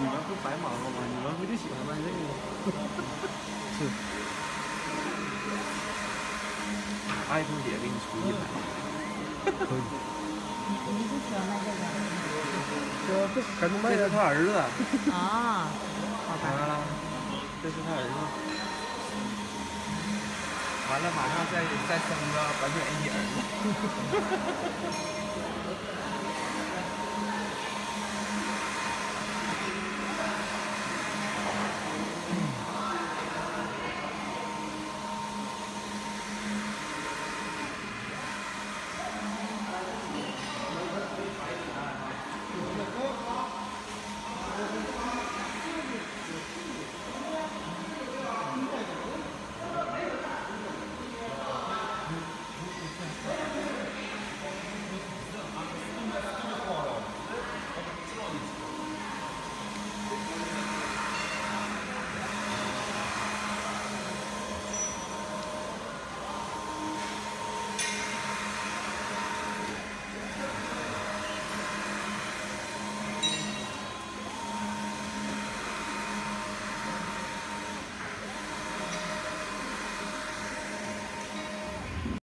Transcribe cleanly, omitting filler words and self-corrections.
你们不白忙活吗？你们不就喜欢卖这个吗？ 是。 爱空姐给你出一台。 可以。 你是喜欢卖这个？ 这赶紧卖这是他儿子。 啊，好吧。 完了，这是他儿子。完了，马上再生个版本 A 儿子。